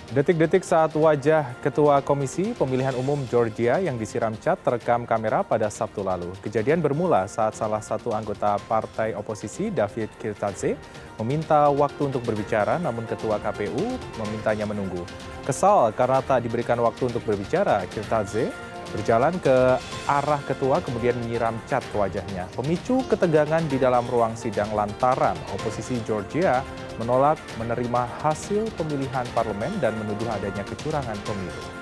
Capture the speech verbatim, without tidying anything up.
Detik-detik saat wajah Ketua Komisi Pemilihan Umum Georgia yang disiram cat terekam kamera pada Sabtu lalu. Kejadian bermula saat salah satu anggota partai oposisi, David Kirtadze, meminta waktu untuk berbicara, namun Ketua K P U memintanya menunggu. Kesal karena tak diberikan waktu untuk berbicara, Kirtadze berjalan ke arah ketua kemudian menyiram cat ke wajahnya. Pemicu ketegangan di dalam ruang sidang lantaran oposisi Georgia menolak menerima hasil pemilihan parlemen dan menuduh adanya kecurangan pemilu.